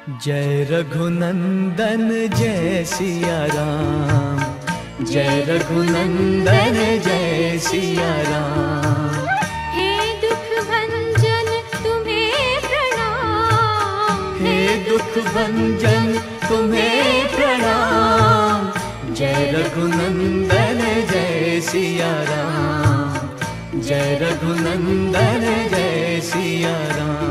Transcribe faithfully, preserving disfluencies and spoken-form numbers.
जय रघुनंदन जय सिया राम, जय रघुनंदन जय सिया राम। हे दुख भंजन तुम्हें प्रणाम, हे दुख भंजन तुम्हें प्रणाम। जय रघुनंदन जय सिया राम, जय रघुनंदन जय सिया राम।